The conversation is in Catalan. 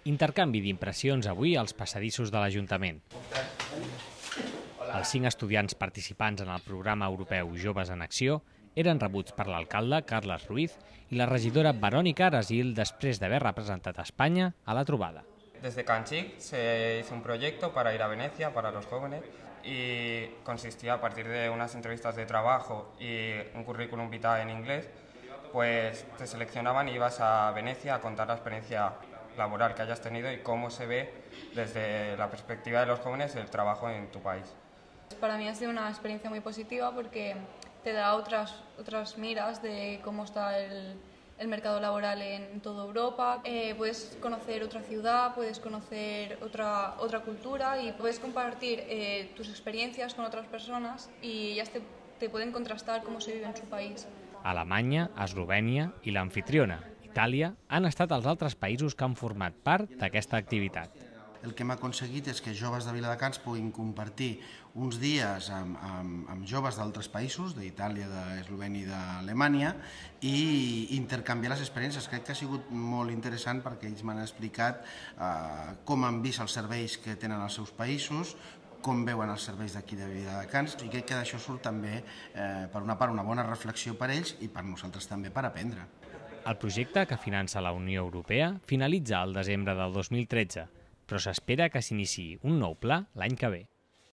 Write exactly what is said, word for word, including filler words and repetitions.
Intercanvi d'impressions avui als passadissos de l'Ajuntament. Els cinc estudiants participants en el programa europeu Joves en Acció eren rebuts per l'alcalde Carles Ruiz i la regidora Verònica Arasil després d'haver representat a Espanya a la trobada. Desde Canchic se hizo un proyecto para ir a Venecia para los jóvenes y consistía, a partir de unas entrevistas de trabajo y un currículum vitae en inglés, pues te seleccionaban y ibas a Venecia a contar la experiencia laboral que hayas tenido y cómo se ve desde la perspectiva de los jóvenes el trabajo en tu país. Para mí ha sido una experiencia muy positiva porque te da otras, otras miras de cómo está el, el mercado laboral en toda Europa. Eh, puedes conocer otra ciudad, puedes conocer otra, otra cultura y puedes compartir eh, tus experiencias con otras personas y ellas te, te pueden contrastar cómo se vive en su país. Alemanya, Eslovènia i l'anfitriona, Itàlia, han estat els altres països que han format part d'aquesta activitat. El que hem aconseguit és que joves de Viladecans puguin compartir uns dies amb, amb, amb joves d'altres països, d'Itàlia, d'Eslovènia i d'Alemanya, i intercanviar les experiències. Crec que ha sigut molt interessant perquè ells m'han explicat eh, com han vist els serveis que tenen als seus països, com veuen els serveis d'aquí de Viladecans, i crec que d'això surt també, eh, per una part, una bona reflexió per ells i per nosaltres també per aprendre. El projecte, que finança la Unió Europea, finalitza el desembre del dos mil tretze, però s'espera que s'iniciï un nou pla l'any que ve.